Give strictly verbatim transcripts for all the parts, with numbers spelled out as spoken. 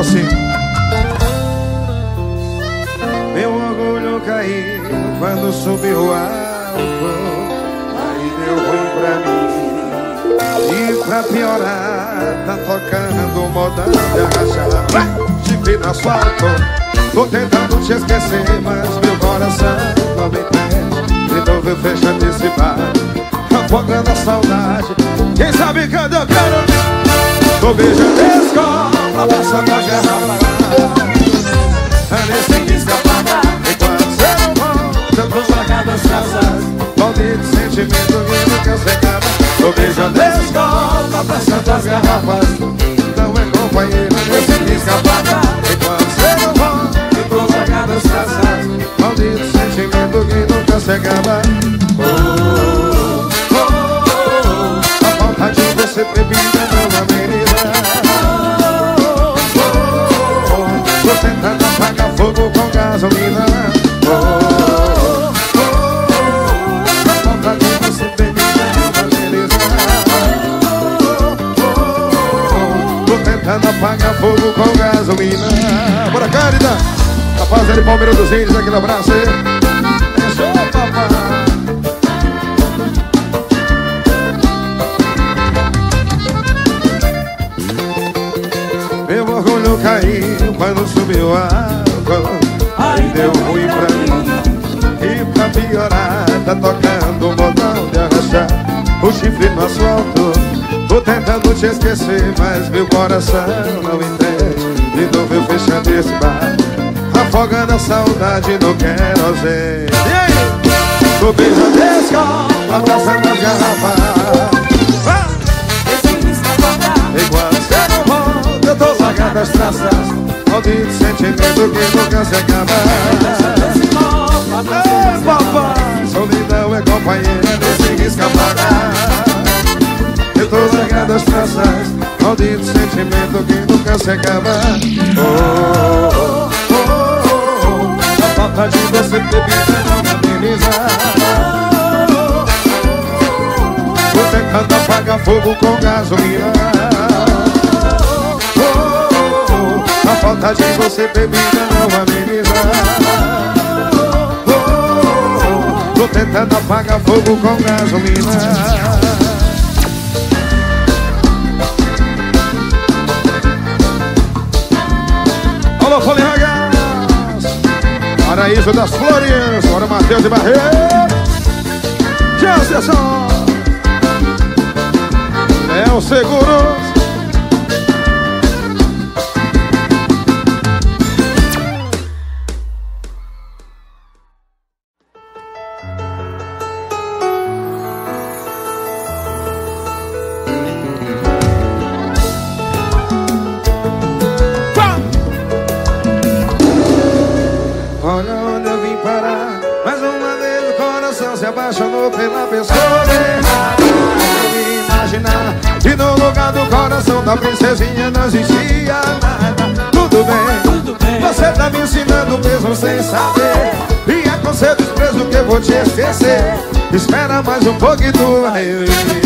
assim. Meu orgulho caiu quando subiu o álcool, aí deu ruim pra mim. E pra piorar, tá tocando modão de arrachar. Chifre no asfalto, tô tentando te esquecer, mas meu coração não me pede. De novo eu fecho antecipado, afogando a saudade. Quem sabe quando eu quero, tô beijando a escola, passando a garrafa. Nesse risco apagar, enquanto você não volta, tô largado as casas. Maldito sentimento que nunca se acaba. Tô beijando a escola, passando as garrafas. Não é companheiro nesse risco apagar, enquanto você não volta, tô largado as casas. Maldito sentimento que nunca se acaba. Oh, oh, oh, oh. A falta de você bebida não ameniza. Oh, oh, oh. Tô tentando apagar fogo com gasolina. Oh, oh, oh, oh. A falta de você bebida não ameniza. Oh, oh, oh. Tô tentando apagar fogo com gasolina. Bora, Cárida! Rapaziada de Palmeiras dos Índios, aquele abraço aí. É show, papai. Meu orgulho caiu quando subiu o álcool, aí deu ruim pra mim. E pra piorar, tá tocando um botão de arrachar. O chifre no asfalto, tô tentando te esquecer, mas meu coração não entende. De novo eu fechando esse bar, afogando a saudade no querosene. E aí? Tô beijando a escola, abraçando as garrafas. Enquanto você não volta, eu tô largando as traças. Maldito sentimento que nunca se acaba. Ei, papai, solidão é companheira nesse risco apagar. Eu tô largando as traças. Maldito sentimento que nunca se acaba. Oh, oh, oh, oh, oh. A falta de você bebida não ameniza. Tô tentando apagar fogo com gasolina. A falta de você bebida não ameniza. Oh, oh, oh. Tô tentando apagar fogo com gasolina. Alô, Folirragas, Paraíso das Flores, bora Matheus de Barreiro, Jefferson, é o seguro. Apaixonou pela pessoa errada. Eu imaginar que no lugar do coração da princesinha não existia nada. Tudo bem, tudo bem. Você tá me ensinando mesmo sem saber. E é com seu desprezo que eu vou te esquecer. Espera mais um pouco e tu vai ver.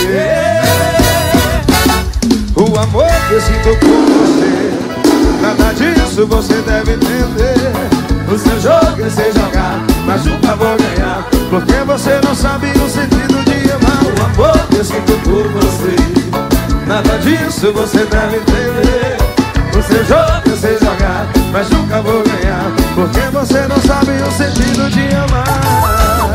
O amor que eu sinto por você, nada disso você deve entender. O seu jogo é se jogar, mas nunca vou ganhar, porque você não sabe o sentido de amar. O amor que eu sinto por você, nada disso você deve entender. O seu jogo é se jogar, mas nunca vou ganhar, porque você não sabe o sentido de amar.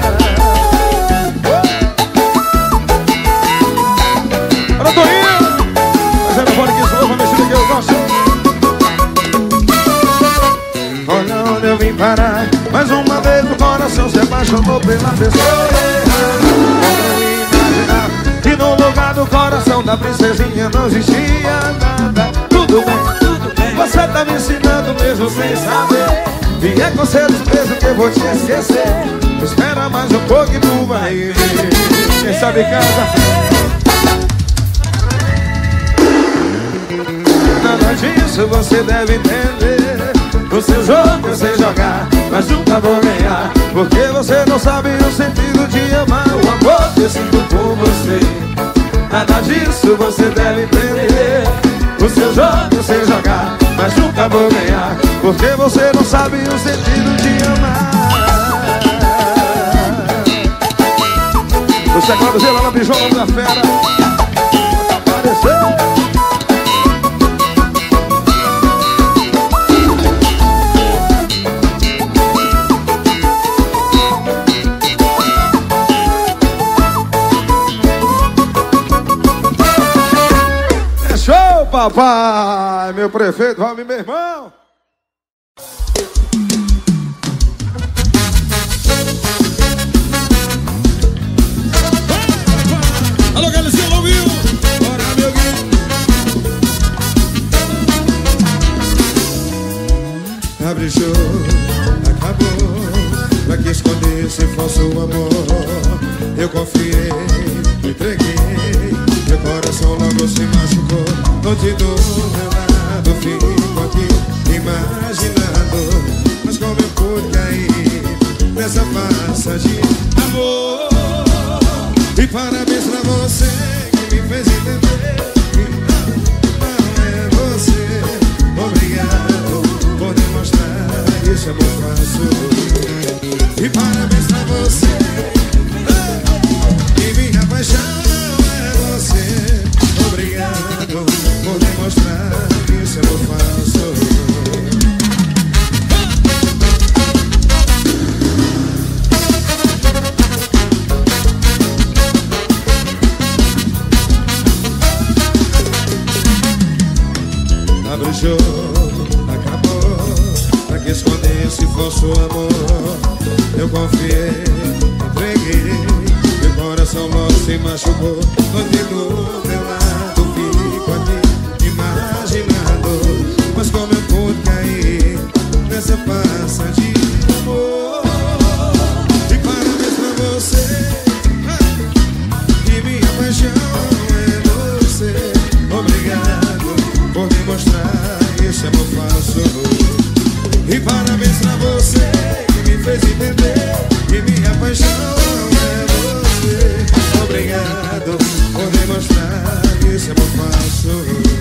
Olha, Torinho! Fazendo fora que sou, vou mexer que eu gosto. Olha onde eu vim parar. Mais uma vez o coração se apaixonou pela pessoa errada. Como imaginar que no lugar do coração da princesinha não existia nada. Tudo bem, tudo bem. Você tá me ensinando mesmo sem saber. E é com seu desprezo que eu vou te esquecer. Espera mais um pouco e tu vai ver. Quem sabe casa. Nada disso você deve entender. O seu jogo eu sei jogar, mas nunca vou ganhar, porque você não sabe o sentido de amar. O amor que eu sinto por você, nada disso você deve entender. O seu jogo eu sei jogar, mas mas nunca vou ganhar, porque você não sabe o sentido de amar. Você quando vê lá na bijola da fera apareceu. É show, papai, meu prefeito, vamos, meu irmão. Alô, Galicinho, ouviu? Bora, meu guinho. Abre show, acabou. Pra que esconder esse falso amor? Eu confiei, me entreguei. Meu coração logo se machucou. Não te dou meu lado, fico aqui imaginando. Mas como eu pude cair nessa farsa de amor? E parabéns pra você que me fez entender que não, não é você. Obrigado por demonstrar esse amor fácil. E parabéns pra você que minha paixão é você. Obrigado por demonstrar esse amor fácil. Abre o jogo, acabou. Pra que esconder esse falso amor? Eu confiei, entreguei. Meu coração logo se machucou. Onde do meu lado fico aqui imaginando. Mas como eu pude cair nessa farsa de amor? E parabéns pra você que minha paixão é você. Obrigado por demonstrar esse amor falso. E parabéns pra você que me fez entender que minha paixão é você. Obrigado por demonstrar esse amor falso.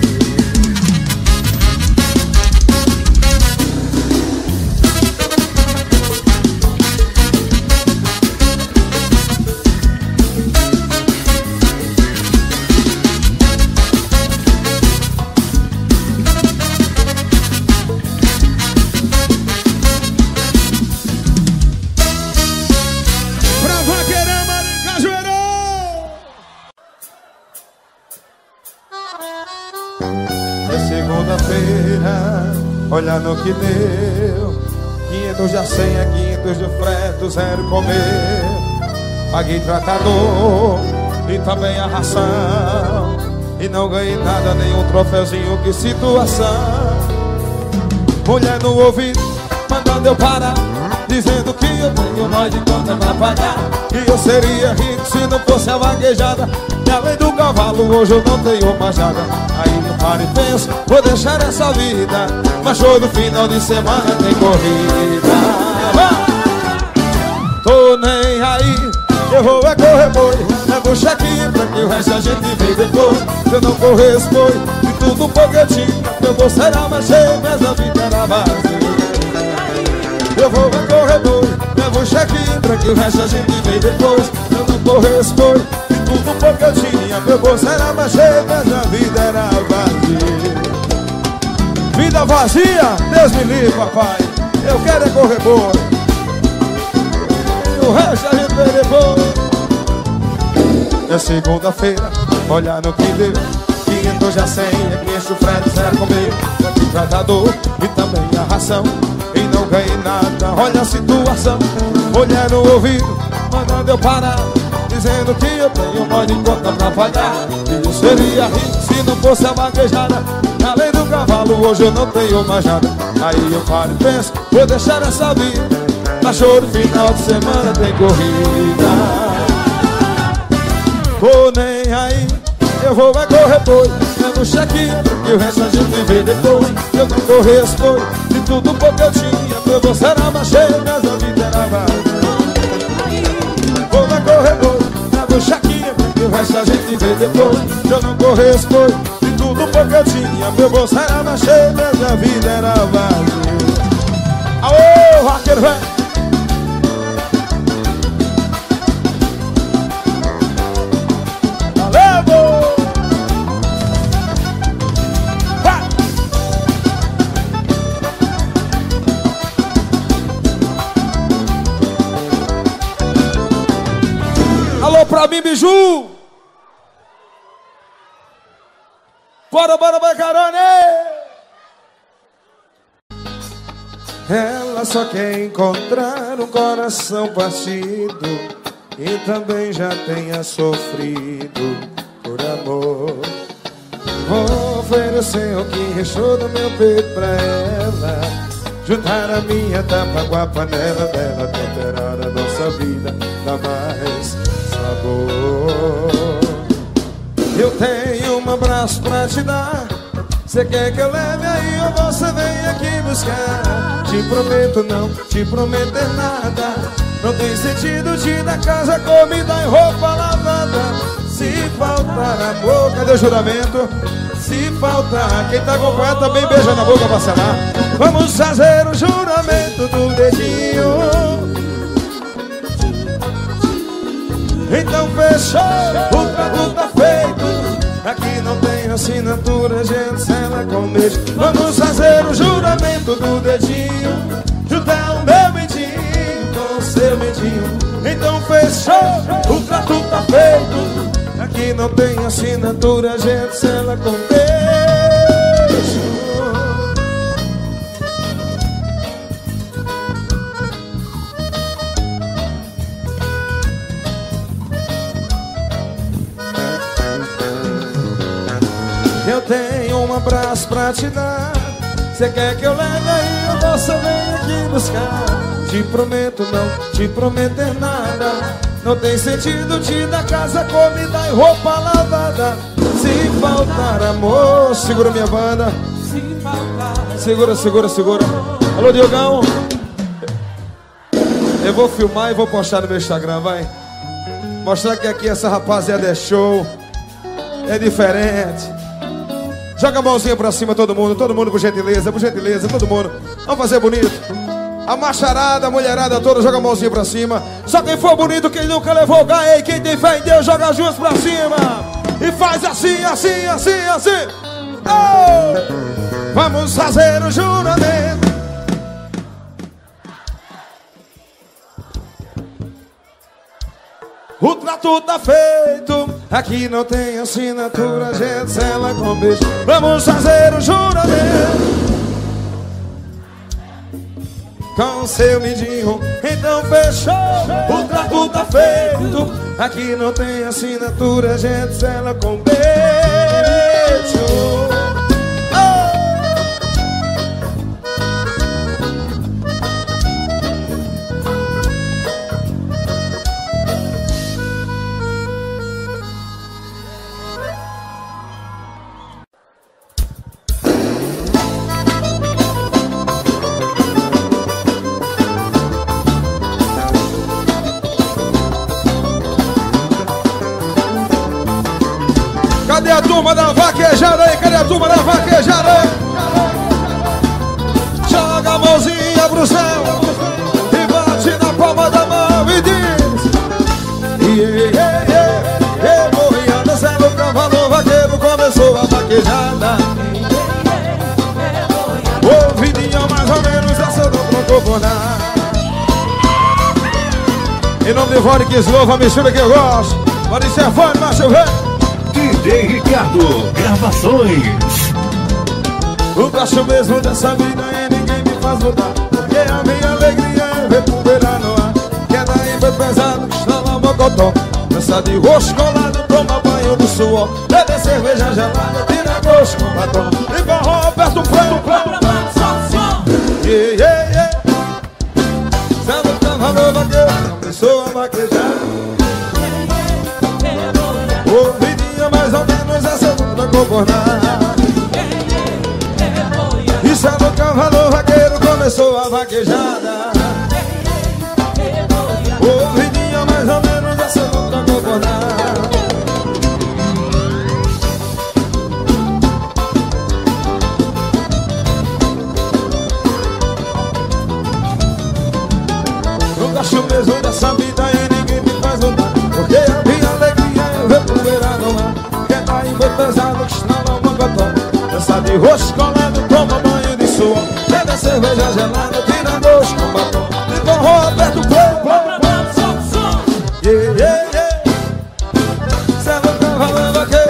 Olha no que deu, quinhentos de a senha, quinhentos de frete, zero comer. Paguei tratador e também a ração, e não ganhei nada, nenhum troféuzinho, que situação. Mulher no ouvido, mandando eu parar, dizendo que eu tenho mais de conta pra pagar. E eu seria rico se não fosse a vaguejada, e além do cavalo hoje eu não tenho mais nada. Aí eu paro e penso, vou deixar essa vida, mas todo final de semana tem corrida. Tô nem aí, eu vou é correr boi, levo o cheque-in pra que o resto a gente vê depois. Se eu não corresse boi, de tudo um pouco eu tinha, meu bolso era mais cheio, mas a vida era vazia. Eu vou é correr boi, levo o cheque-in pra que o resto a gente vê depois. Se eu não corresse boi, tudo um pouco eu tinha, meu bolso era mais cheio, mas a vida era vazia. Vida vazia, Deus me livre, papai. Eu quero é correr boi, o resto a gente vê depois. É segunda-feira, olha no que deu, quinhentos já senha, quinhentos frete, zero comer. Aqui tratador e também a ração, e não ganhei nada, olha a situação. Mulher no ouvido, mandando eu parar, dizendo que eu tenho mais de conta pra pagar. E eu seria rico se não fosse a vaquejada, além do cavalo hoje eu não tenho mais nada. Aí eu paro e penso, vou deixar essa vida, mas show no final de semana tem corrida. Tô nem aí, eu vou vai correr boi, levo o cheque-in e o resto a gente vê depois. Eu não corresse boi, de tudo um pouco eu tinha, meu bolso era mais cheio, mas a vida era vazia. Vou vai correr boi, levo o cheque-in e o resto a gente vê depois. Eu não corresse boi, de tudo tudo porque eu tinha. Meu bolso era mais cheio, minha vida era vazia. Aô, vaqueiro, velho! Alô pra mim, Biju! Bora, bora, bora, carone! Ela só quer encontrar um coração partido e também já tenha sofrido por amor. Vou oferecer o que restou do meu peito pra ela, juntar a minha tapa com a panela dela, temperar a nossa vida, dá mais sabor. Eu tenho um abraço pra te dar, cê quer que eu leve aí ou você vem aqui buscar? Te prometo não, te prometer nada, não tem sentido te dar casa, comida e roupa lavada. Se faltar amor, cadê o juramento? Se faltar, quem tá com poeta também beija na boca pra selar. Vamos fazer o juramento do dedinho. Então fechou, o trato tá feito. Aqui não tem assinatura, gente, sela com beijo. Vamos fazer o juramento do dedinho, juntar o meu medinho com o seu medinho. Então fechou, o trato tá feito. Aqui não tem assinatura, gente, sela com beijo. Eu tenho um abraço pra te dar, cê quer que eu leve aí ou você vem aqui buscar? Te prometo não, te prometer nada, não tem sentido te dar casa, comida e roupa lavada. Se faltar amor, segura minha banda. Segura, segura, segura. Alô, Diogão. Eu vou filmar e vou postar no meu Instagram, vai. Mostrar que aqui essa rapaziada é show, é diferente. Joga a mãozinha pra cima todo mundo, todo mundo por gentileza, por gentileza, todo mundo. Vamos fazer bonito. A macharada, a mulherada toda, joga a mãozinha pra cima. Só quem for bonito, quem nunca levou ganhei. Quem tem fé em Deus, joga as duas pra cima. E faz assim, assim, assim, assim. Oh! Vamos fazer o juramento. O trato tá feito. Aqui não tem assinatura, gente, sela com beijo. Vamos fazer o juramento com seu midinho. Então fechou, o trato tá feito. Aqui não tem assinatura, gente, sela com beijo. Cadê a turma da vaquejada aí? Cadê a turma da vaquejada aí? Joga a mãozinha pro céu e bate na palma da mão e diz: yeah, yeah, yeah, yeah, morria descendo o cavalo vaqueiro, começou a vaquejada. Ouvidinha mais ou menos, essa não trocou por nada. Em nome de Vórica Slovo, a mistura que eu gosto. Pode ser fã, mas chover. D J Ricardo, gravações. O gosto mesmo dessa vida e ninguém me faz mudar, porque a minha alegria é ver poeira no ar. Queda aí foi pesado, estrala mocotó. Dança de roxo colado, toma banho do suor. Bebe cerveja gelada, tira gosto com batom. E forró, aperta o freio, freio. Yeah, yeah, yeah. Sendo que tava no vaqueiro, começou a vaquejar. Ouvidinha mais ou menos, essa não trocou por nada. Isso é no cavalo vaqueiro, começou a vaquejada. Ouvidinha mais ou menos, essa não trocou por nada. gosto mesmo dessa vida e ninguém me faz mudar. Porque a minha alegria é ver poeira no mar. Quem tá em boi pesado que está no mocotó. Dança de rosto colado, toma banho de suor. Bebe cerveja gelada, tira doce com batom. E torrou aperta o fogo. Yeah, yeah, yeah. Cê não tá falando aqui.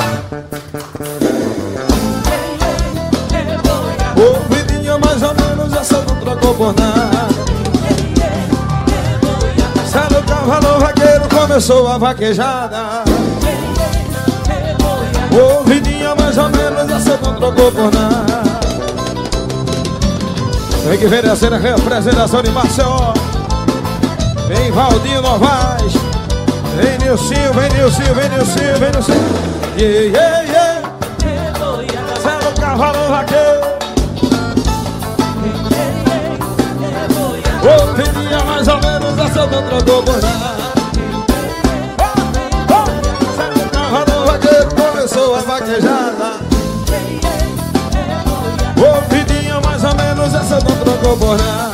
O vidinho mais ou menos essa não trocou por nada. Cê no cavalo vaqueiro começou a vaquejada. O vidinho mais ou menos essa não trocou por nada. Tem que ver a cena, representação de Maceió. Vem Valdinho Novaes. Vem Nilcinho, vem Nilcinho, vem Nilcinho, vem Nilcinho. Yeah, yeah, yeah. Cê no cavalo vaqueiro. O vidinho mais ou menos essa não trocou por nada. Cê no cavalo vaqueiro começou a vaquejada. O vidinho mais ou menos essa não trocou por nada.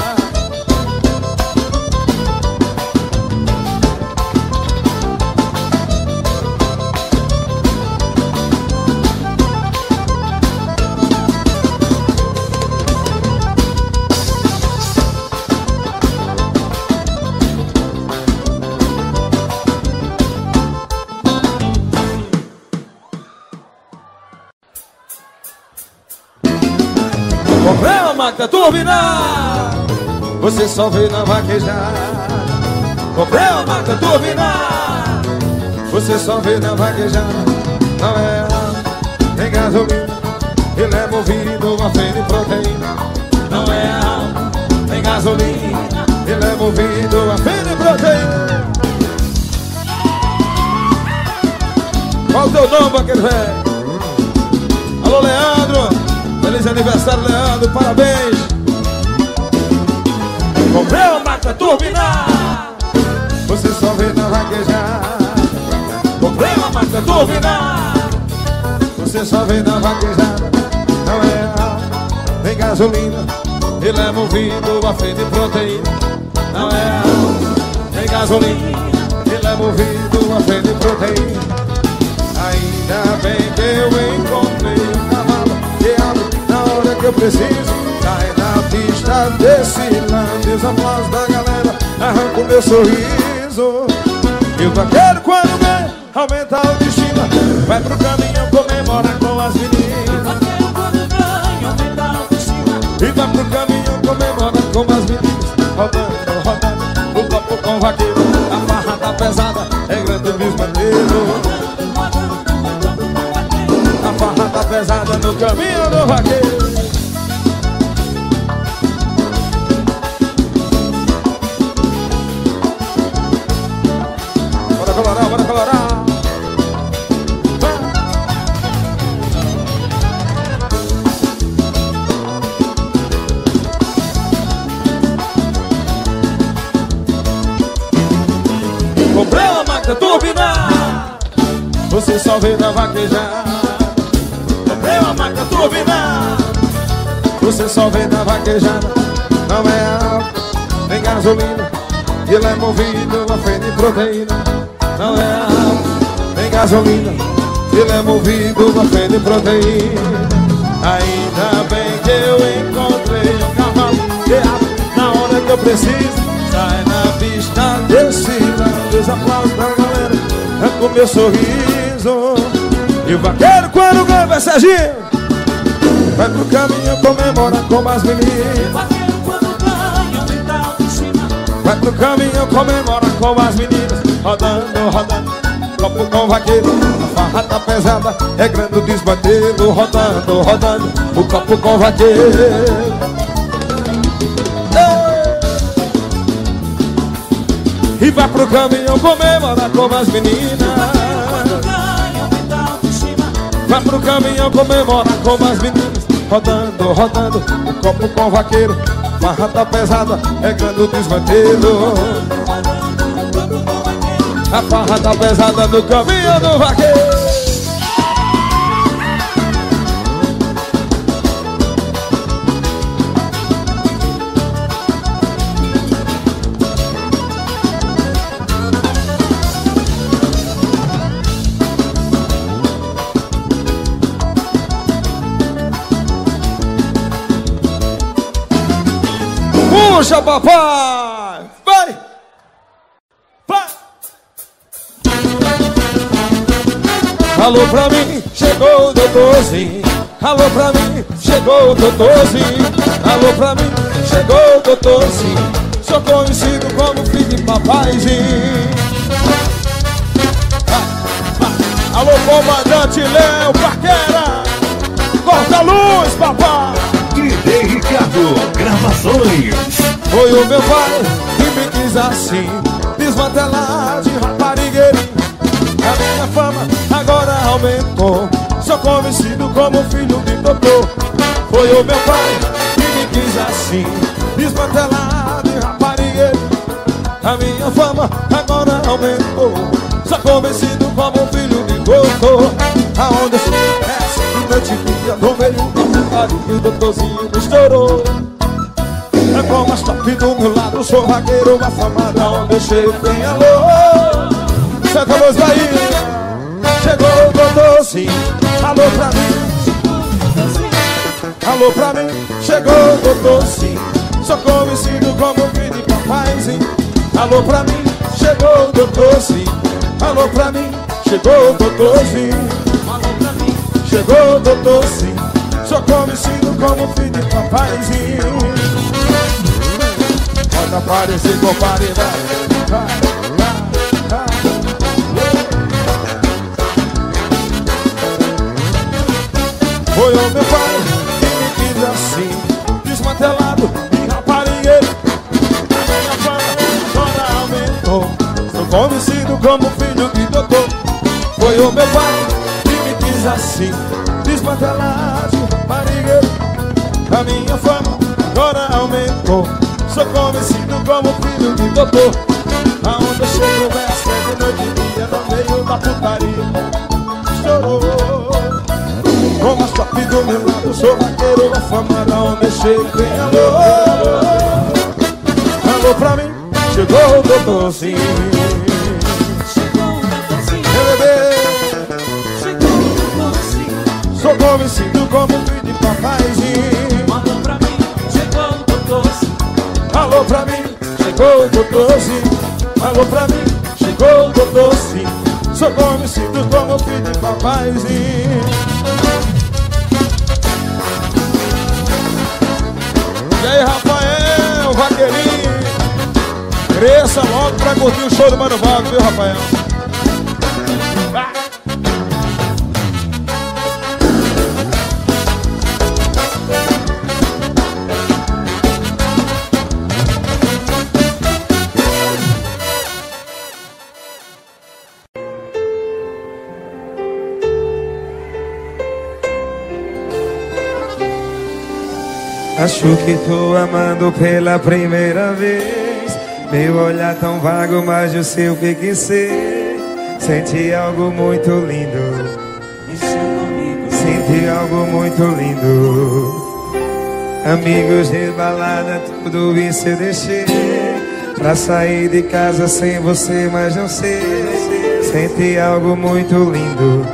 Comprei uma máquina turbinada, você só vê na vaquejada. Comprei uma máquina turbinada, você só vê na vaquejada. Não é ela, tem gasolina e leva movido a feira de proteína. Não é ela, tem gasolina e leva movido a feira de proteína. Qual o teu nome, vaqueiro velho? Alô, Leandro. Feliz aniversário, Leandro, parabéns. Comprei uma máquina turbinada, você só vê na vaquejada. Comprei uma máquina turbinada, você só vê na vaquejada. Não é álcool, tem gasolina e leva movido a feira de proteína. Não é álcool, tem gasolina e leva movido a feira de proteína. Ainda bem que eu encontrei um cavalo que abre na hora que eu preciso. Sai na pista desfilando, os aplausos da galera arranca meu sorriso. E o vaqueiro quando vem aumenta a autoestima, vai pro caminhão comemorar com as meninas. E vai pro caminhão comemorar com as meninas. Rodando, rodando, o copo com o vaqueiro. A farra tá pesada, é grande o bisbateiro. A farra tá pesada no caminho do vaqueiro. Bora colorar, bora colorar. Comprei uma máquina turbinada, você só vê na vaquejada. Comprei uma máquina turbinada, você só vê na vaquejada. Não é álcool, nem gasolina, ele é movido a feira de proteína. Não é álcool, nem gasolina, ele é movido a feira de proteína. Ainda bem que eu encontrei um cavalo que abre na hora que eu preciso. Sai na pista desfilando, os aplausos da galera arranca o meu sorriso. E o vaqueiro quando ganha, vai Serginho, vai pro caminho comemorar com as meninas. Vaqueiro quando ganha, aumenta a autoestima. Vai pro caminho comemorar com as meninas. Rodando, rodando, copo com vaqueiro. A farra tá pesada, é grande o desbatelo. Rodando, rodando, o copo com vaqueiro. E vai pro caminhão comemorar com as meninas. Vai pro caminhão comemorar com as meninas. Rodando, rodando, o copo com vaqueiro. Farra tá pesada, é grande o desvanteiro. A farra tá pesada no caminho do vaqueiro. Puxa, papai! Vai! Vai! Alô pra mim, chegou o doutorzinho. Alô pra mim, chegou o doutorzinho. Alô pra mim, chegou o doutorzinho. Sou conhecido como filho de papaizinho. ah, ah. Alô, comandante Léo Paquera. Corta a luz, papai. D J Ricardo, gravações. Foi o meu pai que me quis assim, desmantelar de raparigueirinho. A minha fama agora aumentou. Sou conhecido como filho de doutor. Foi o meu pai que me quis assim, desmantelar de raparigueirinho. A minha fama agora aumentou. Sou conhecido como filho de doutor. Aonde eu estivesse, noite e dia, no meio do putaria, o doutorzinho me estourou. É como as top do meu lado, sou vaqueiro afamado. Aonde eu chego tem alô. Santa Luz Bahia. Chegou o doutorzinho. Alô pra mim. Alô pra mim. Chegou o doutorzinho. Sou conhecido como filho de papaizinho. Alô pra mim. Chegou o doutorzinho. Alô pra mim. Chegou o doutorzinho. Alô pra mim. Chegou o doutorzinho. Sou conhecido como filho de papaizinho. Pode aparecer com paridade. Foi o meu pai que me quis assim, desmantelado e raparigueiro. A minha fama agora aumentou. Sou conhecido como filho de doutor. Foi o meu pai que me quis assim, desmantelado e raparigueiro. A minha fama agora aumentou. Sou conhecido como filho de doutor. Aonde eu chego verso de noite e dia, no meio da putaria, estourou. Com as top do meu lado, sou vaqueiro afamado. Aonde eu chego tem alô. Alô pra mim, chegou o doutorzinho. Chegou o doutorzinho. Meu bebê. Chegou o doutorzinho. Sou conhecido como filho de papaizinho. Alô pra mim, chegou o doutorzinho. Alô pra mim, chegou o doutorzinho. Alô pra mim, chegou o doutorzinho. Sou conhecido como filho de papaizinho. E aí, Rafael, vaqueirinho, cresça logo pra curtir o show do Mano Vago, viu, Rafael? Vai. Acho que tô amando pela primeira vez. Meu olhar tão vago, mas eu sei o que quis ser. Senti algo muito lindo. Senti algo muito lindo. Amigos de balada, tudo isso eu deixei pra sair de casa sem você, mas não sei. Senti algo muito lindo.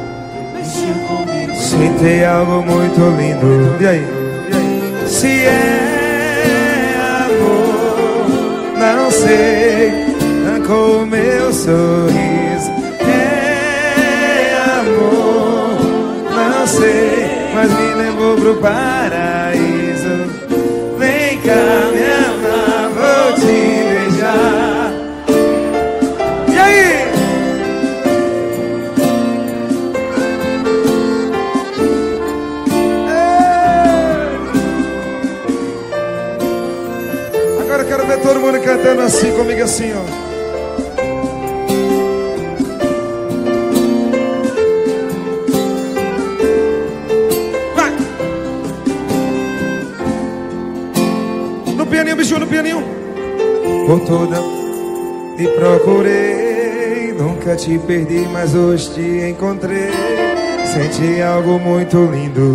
Senti algo muito lindo. E aí? Se é amor, não sei, arrancou o meu sorriso. É amor, não sei, mas me levou pro paraíso. Vem cá me amar, vou te beijar. E aí? Agora eu quero ver todo mundo cantando assim comigo, assim, ó. Vai! No pianinho, bicho, no pianinho. Por toda te procurei, nunca te perdi, mas hoje te encontrei. Senti algo muito lindo.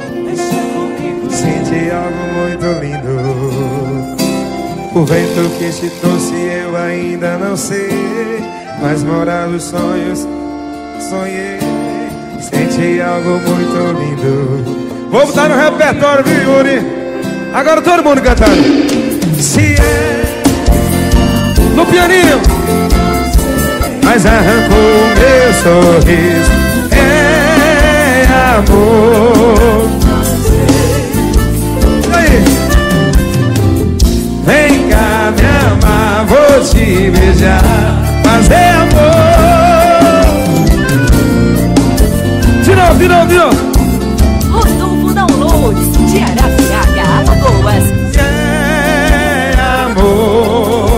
Senti algo muito lindo. O vento que te trouxe eu ainda não sei, mas morar os sonhos sonhei. Senti algo muito lindo. Vou botar no repertório, viu, Yuri? Agora todo mundo cantando. Se é No pianinho. mas arrancou meu sorriso. É amor. E aí? Vem cá me amar, vou te beijar, mas é amor. De novo, de novo, de novo. Rodolfo Downloads de Arapiraca, Alagoas. É amor.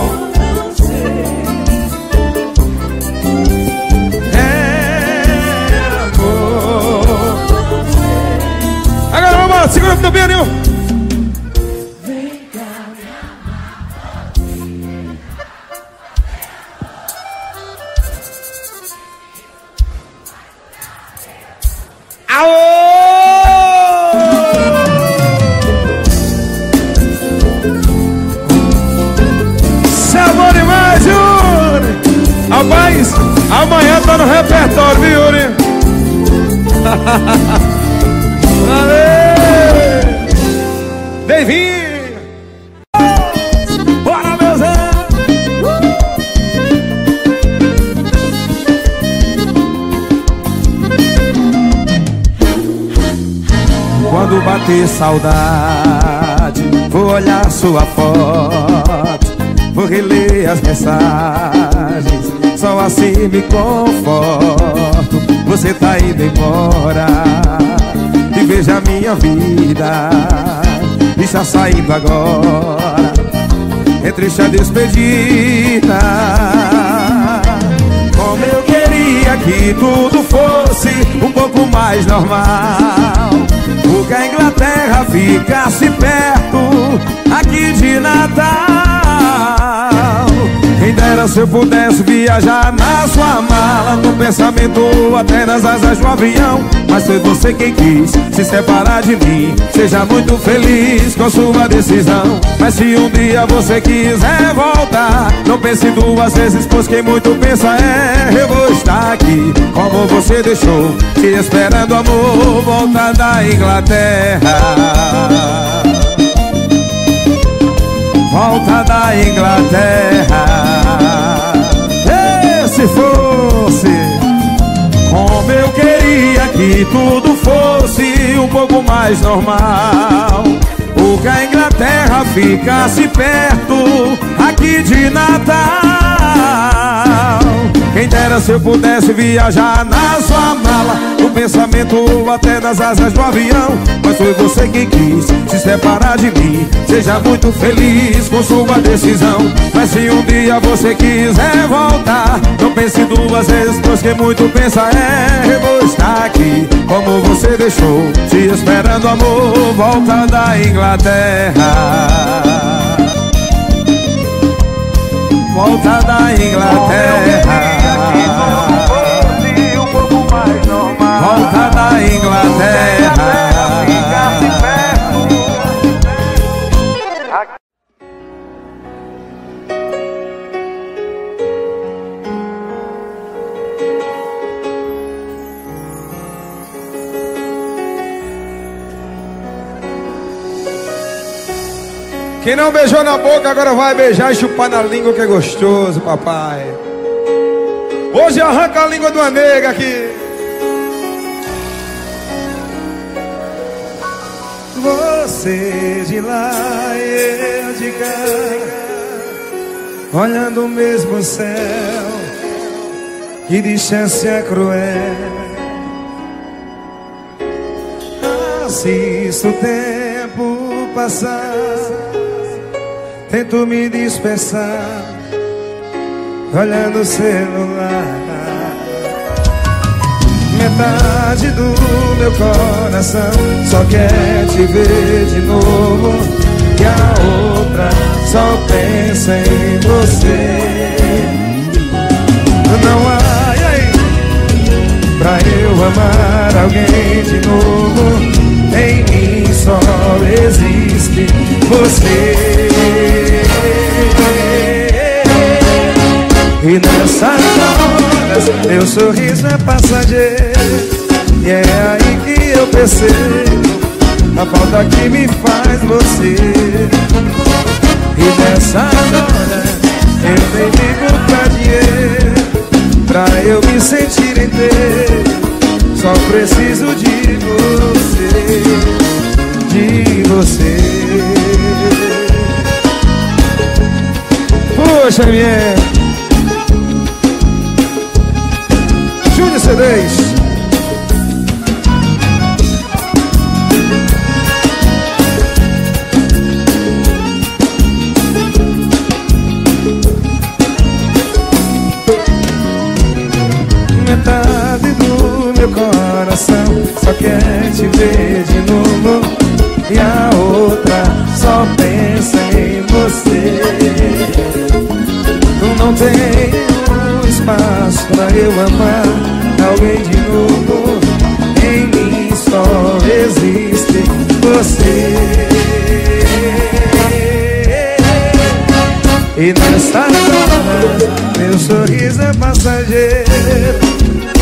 Agora vamos lá, segura pro pianinho. Sabor demais, Yuri. Rapaz, amanhã tá no repertório, viu, Yuri? Valeu! Bem-vindo! Bora, meu Zé! Quando bater saudade, vou olhar sua foto, vou reler as mensagens, só assim me conforto. Você tá indo embora e veja a minha vida está saindo agora, é triste a despedida. Como eu queria que tudo fosse um pouco mais normal, porque a Inglaterra ficasse perto aqui de Natal. Quem dera se eu pudesse viajar na sua mala, no pensamento até nas asas do avião. Mas foi você quem quis se separar de mim. Seja muito feliz com sua decisão. Mas se um dia você quiser voltar, não pense duas vezes, pois quem muito pensa é. Eu vou estar aqui como você deixou, te esperando, amor, volta da Inglaterra. Volta da Inglaterra. E se fosse como eu queria que tudo fosse um pouco mais normal, porque a Inglaterra ficasse perto aqui de Natal. Quem dera se eu pudesse viajar na sua mala, no pensamento até nas asas do avião. Mas foi você quem quis se separar de mim. Seja muito feliz com sua decisão. Mas se um dia você quiser voltar, não pense duas vezes, pois quem muito pensa é. Eu vou estar aqui como você deixou, te esperando, amor, volta da Inglaterra. Volta da Inglaterra. Volta da Inglaterra. Quem não beijou na boca agora vai beijar e chupar na língua, que é gostoso, papai. Hoje arranca a língua de uma nega aqui. Você de lá e eu de cá, olhando o mesmo céu, que distância cruel. Assisto o tempo passar, tento me dispersar, olhando o celular. Metade do meu coração só quer te ver de novo, e a outra só pensa em você. Não há aí pra eu amar alguém de novo, em mim só existe você. E nessas horas meu sorriso é passageiro, e é aí que eu percebo a falta que me faz você. E eu me sentir inteiro. Só preciso de você, de você. Poxa, minha Júnior C dez. Metade do meu coração só quer te ver de novo, e a outra só pensa em você. Não tenho espaço pra eu amar alguém de novo. Em mim só existe você. E nessa hora meu sorriso é passageiro.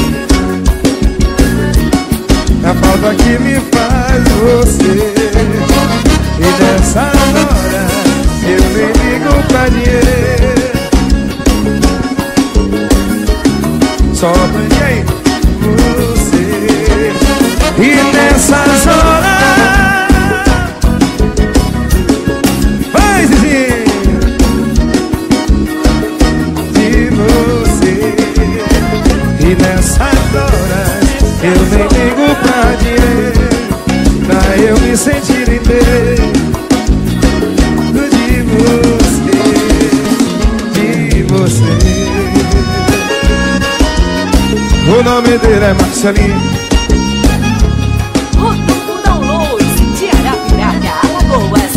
A falta que me faz você. E nessa hora eu nem ligo pra dinheiro. Só ganhei você. E nessas horas vai, Zizinho, de você. E nessas horas eu nem ligo pra dinheiro, pra eu me sentir inteiro. De você, de você. O nome dele é Marcelinho. Rodolfo Downloads de Arapiraca, Alagoas.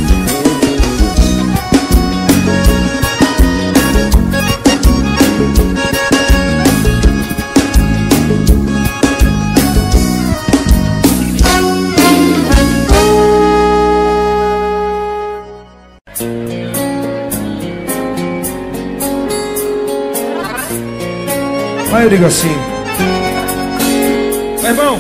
Aí eu digo assim, meu irmão,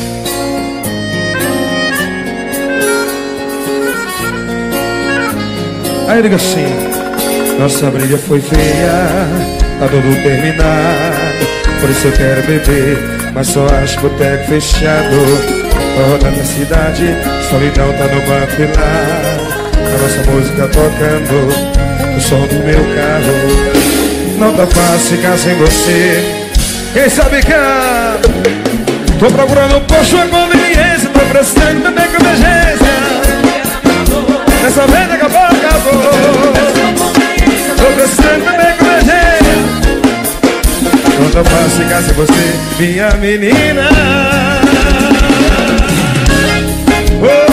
aí eu digo assim, nossa briga foi feia, tá tudo terminado, por isso eu quero beber, mas só acho boteco fechado. Tô rodando a cidade, solidão tá no banco e lá, a nossa música tocando, o som do meu carro. Não tá fácil ficar sem você. Quem sabe que é? Tô procurando um posto, uma conveniência, tô precisando beber com emergência. Dessa vez acabou, acabou. Tô precisando beber com emergência. Não tá fácil ficar sem você, minha menina. Oh!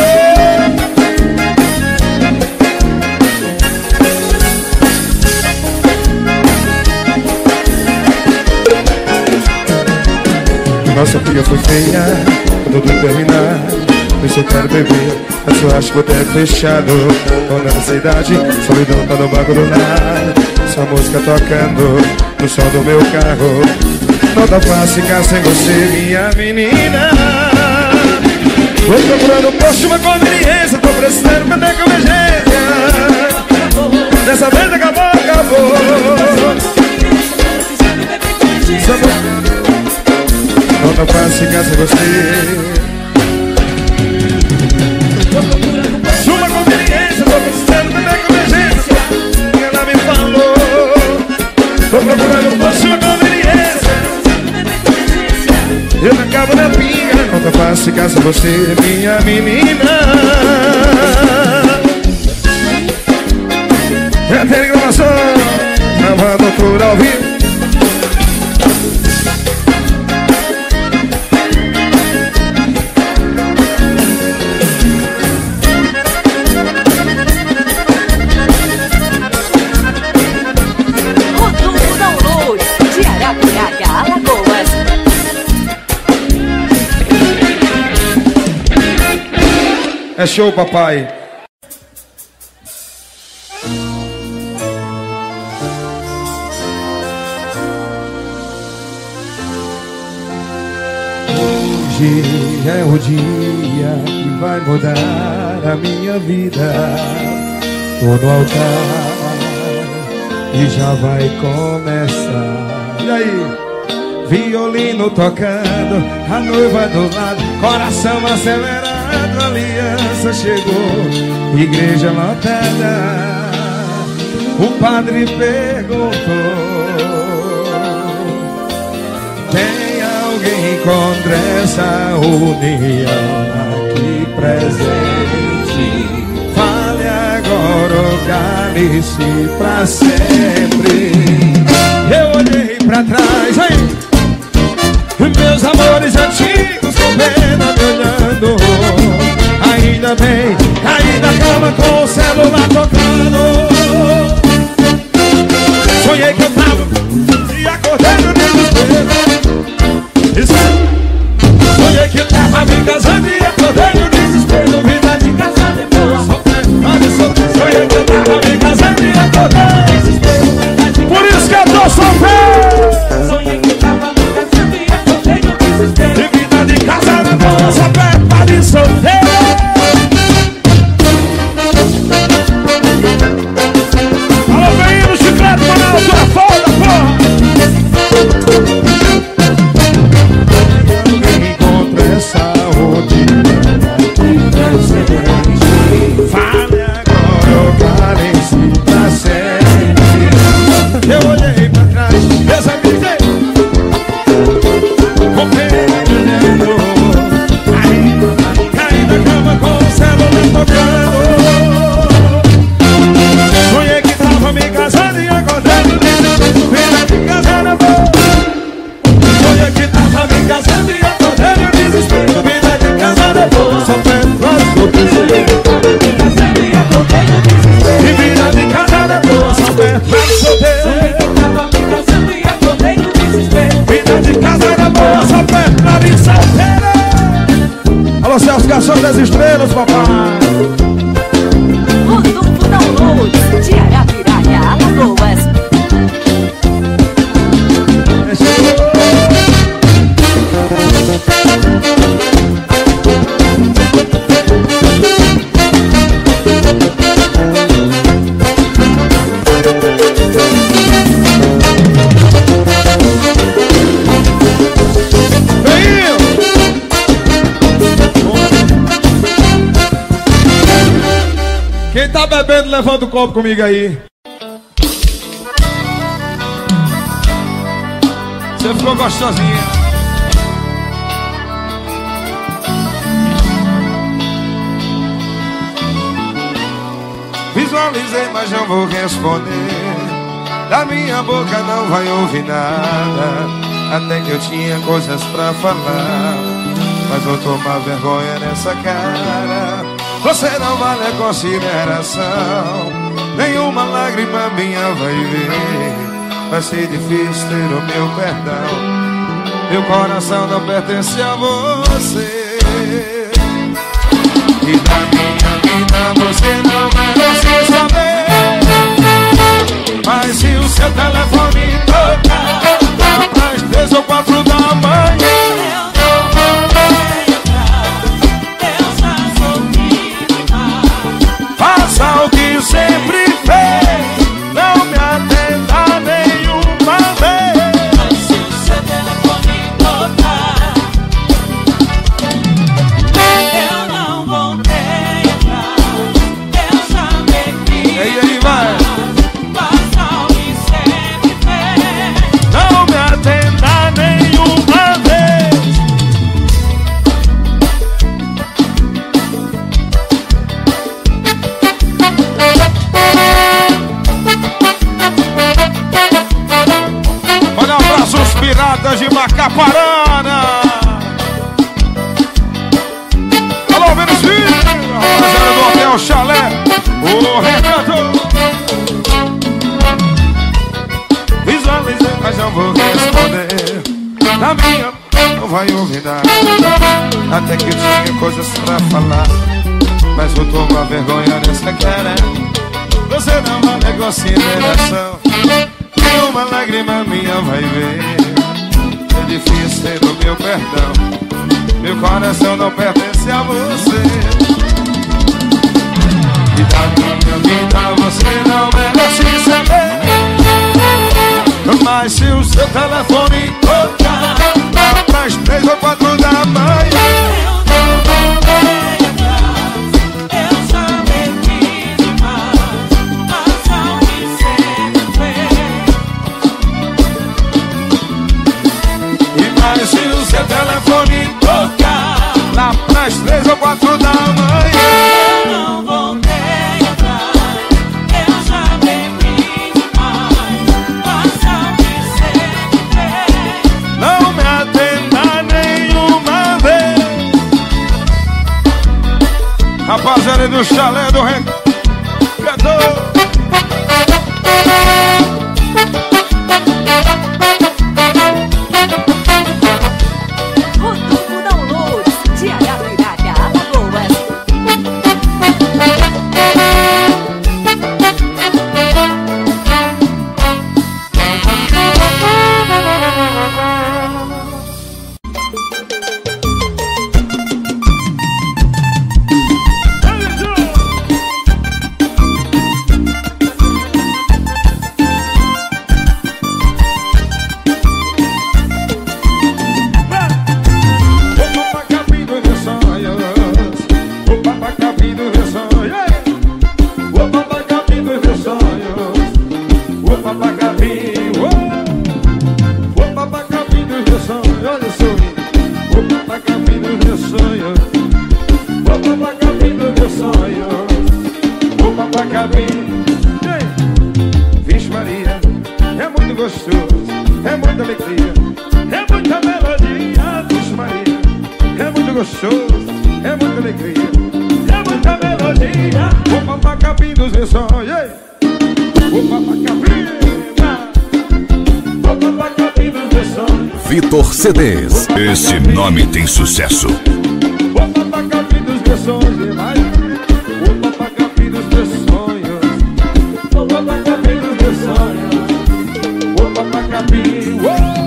Nossa briga foi feia, tudo terminar, por isso eu quero beber, mas eu acho que o boteco fechado. Tô na cidade, solidão tá no banco do lar, essa música tocando no som do meu carro. Não tá fácil ficar sem você, minha menina. Vou procurando um posto, uma conveniência, tô precisando beber com emergência. Dessa vez acabou, acabou. Não tá fácil ficar sem você. Uma conveniência, tô precisando beber com emergência. Ela me falou. Tô procurando um posto, uma conveniência. Eu me acabo na pinga. Não tá fácil ficar sem você, minha menina. Já tem gravação, gravando tudo ao vivo. É show, papai. Hoje é o dia que vai mudar a minha vida. Tô no altar e já vai começar. E aí? violino tocando, a noiva do lado, coração acelerado, a aliança chegou, igreja lotada. O padre perguntou: tem alguém contra essa união aqui presente? Fale agora o cálice pra sempre. Eu olhei pra trás, hein? Meus amores antigos com pena me olhando. Ainda bem, caí na cama com o celular tocando. Sonhei que eu tava e acordei no desespero. Sonhei que eu tava me casando e acordei no desespero. Vida de casado é boa, sonhei que eu tava me casando e acordei no desespero. Por isso que eu tô solteiro. Sonhei que eu tava me casando e acordei no desespero. E vida de casado é boa, só perto de solteiro. Alô, vem no chiclete, Manaus, tu é foda, porra. Encontra essa rotina aqui presente. Fale agora o cálice pra sempre. Eu olhei pra trás, Deus avisei. Com pena olhando. Caí, caí na cama com o celular tocando. Sonhei que tava me casando e acordando. Vida de casado é boa. Sonhei que tava me casando e acordando. Desespero, vida de casado é boa. Só perto do desespero. E vida de casado é boa. Só perto do solteiro. Vida de casado é boa. Só perto de solteiro. Alô, Celso Garçom das Estrelas, papai. O duplo download de Arapiraca, Alagoas. Quem tá bebendo, levanta o copo comigo aí. Você ficou gostosinha. Visualizei, mas não vou responder. Da minha boca não vai ouvir nada. Até que eu tinha coisas pra falar, mas vou tomar vergonha nessa cara. Você não vale a consideração. Nenhuma lágrima minha vai ver. Vai ser difícil ter o meu perdão. Meu coração não pertence a você. E da minha vida você não merece saber. Mas se o seu telefone tocar às três ou quatro da manhã, faça o que sempre fez, não me atenda nenhuma vez. Mas se o seu telefone tocar, eu não voltei atrás. Eu já me vi. E aí vai. Faça o que sempre fez, Não me atenda nenhuma vez. Olha, um abraço aos piratas de Macaparana. Alô, Venezinho, rapaziada do Hotel Chalé. O Recanto. Visualizei, mas não vou responder. Na minha não vai ouvir nada. Até que eu tinha coisas pra falar, mas vou tomar vergonha nessa cara. Você não vale a consideração. Nenhuma lágrima minha vai ver. É difícil ter o meu perdão. Meu coração não pertence a você. E da minha vida você não merece saber. Mas se o seu telefone tocar do chalé do Regador. Rodolfo Downloads de Arapiraca, Alagoas. Vixe Maria, é muito gostoso, é muita alegria, é muita melodia. Vixe Maria, é muito gostoso, é muita alegria, é muita melodia. O papacapim dos meus sonhos, o papacapim, o papacapim dos meus sonhos. Vitor C Ds. Esse nome tem sucesso. O papacapim dos meus sonhos, vai. O papacapim dos meus sonhos, o papacapim dos meus sonhos, o papacapim, uou.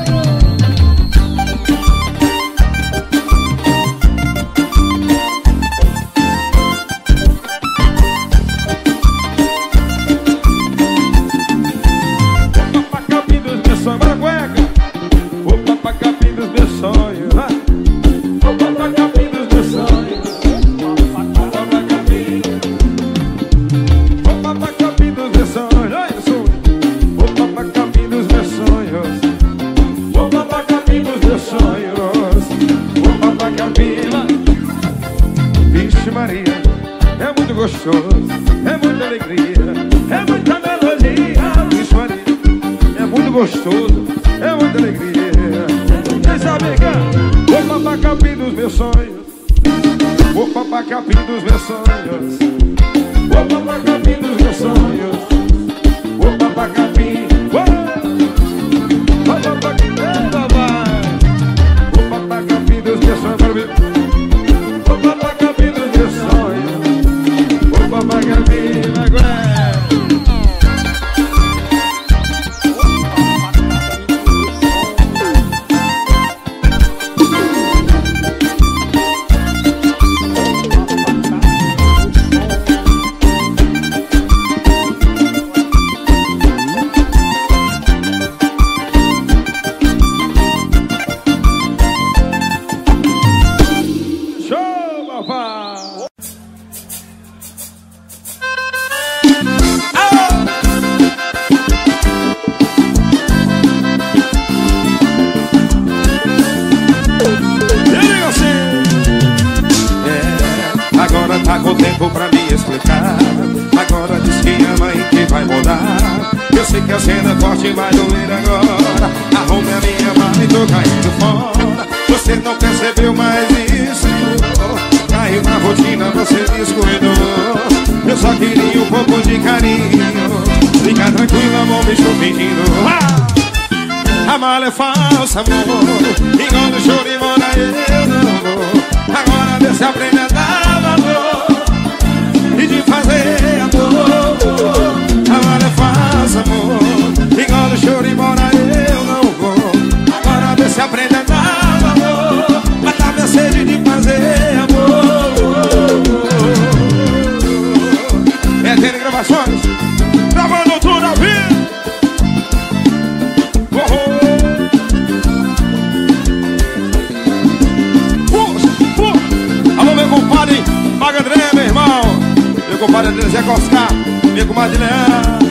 O papacapim dos meus sonhos, bora cueca. O papacapim dos meus sonhos, vai. O papacapim dos meus sonhos, o papacapim, o papacapim dos meus sonhos, olha só. O papacapim dos meus sonhos, o papacapim dos meus sonhos, o papacapim. Vixe Maria, é muito gostoso, é muita alegria, é muita melodia. Vixe Maria, é muito gostoso, é muita alegria. Quem sabe que é? O papacapim dos meus sonhos, o papacapim dos meus sonhos, o papacapim dos meus sonhos, o papacapim, o papacapim, o papacapim dos meus sonhos, para ver. O papacapim dos meus sonhos, o papacapim, agora. Tá com tempo pra me explicar. Agora diz que ama e que vai mudar. Eu sei que a cena forte vai doer agora. Arrume a minha mala e tô caindo fora. Você não percebeu mais isso. Caiu na rotina, você descuidou. Eu só queria um pouco de carinho. Fica tranquila, amor, me estou fingindo. A mala é falsa, amor. Igual no show de moda eu não vou. Agora vê se aprende a dar valor e de fazer amor. Agora é falsa, amor. Igual no show de moda eu não vou. Agora vê se aprende a dar valor. Matar minha sede de fazer amor. É T Gravações, gravando tudo ao vivo. Alô, meu compadre Maga André, meu irmão. Meu compadre André Zé Coscar, meu compadre Leão.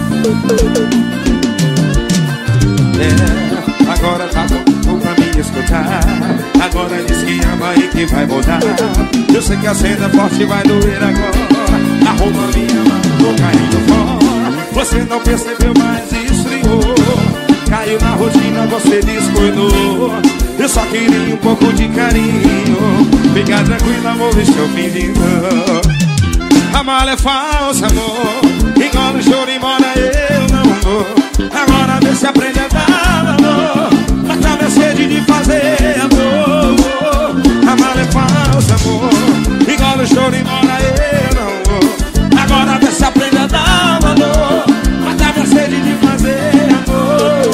É, agora tá bom pra me escutar. Agora diz que ama e que vai mudar. Eu sei que a cena forte vai doer agora. Arruma minha mão, tô caindo fora. Você não percebeu, mas esfriou. Caiu na rotina, você descuidou. Eu só queria um pouco de carinho. Fica tranquilo, amor, estou fingindo. Amar é falso, amor. Engole o choro e embora eu não vou. Agora vê se aprende a dar valor. Mata minha sede de fazer amor. Amar é falso, amor. Engole o choro e embora eu não vou. Agora vê se aprende a dar valor. Mata minha sede de fazer amor.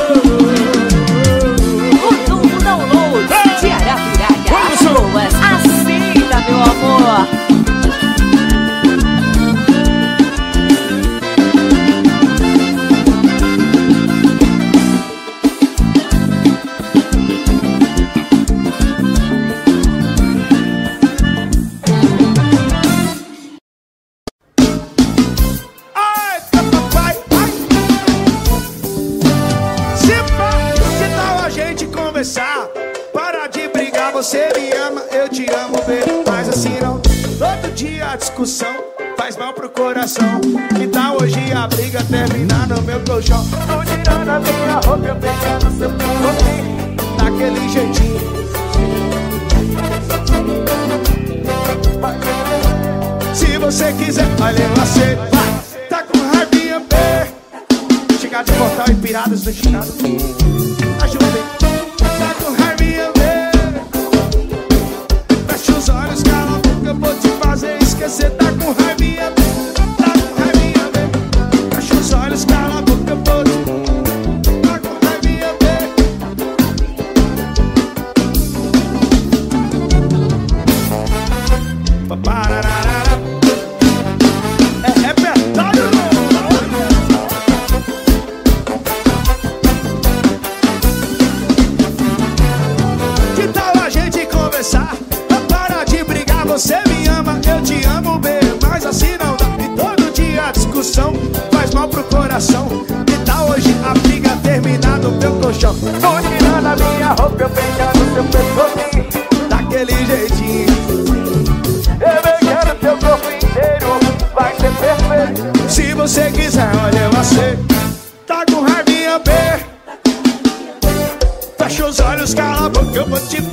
O novo download de Arapiraca. As boas, aceita, meu amor. Para de brigar, você me ama, eu te amo, bem. Mas assim não, todo dia a discussão faz mal pro coração. Que tal hoje a briga terminar no meu colchão? Tô tirando a minha roupa, eu pegando seu corpinho daquele jeitinho. Se você quiser, olha você, vai. Tá com raivinha, bem. Chegar de portal e piradas no estado. Ajuda. Tá com raivinha, bem. Fecha os olhos, cala a boca, eu vou te fazer esquecer. Tá com raivinha, bem. Tá com raivinha, bem. Fecha os olhos, cala a boca, eu vou te... Tá com raivinha, bem. Pararara. É repertório. Que tal a gente conversar? Para de brigar, você me ama, eu te amo, bem. Mas assim não dá. E todo dia a discussão faz mal pro coração. Que tal hoje a briga terminar no meu colchão? Tô tirando a minha roupa, eu pegando seu pescocinho daquele jeitinho. Eu beijando teu corpo inteiro, vai ser perfeito. Se você quiser, olha você. Tá com raivinha, bem. Fecha os olhos, cala a boca, eu vou te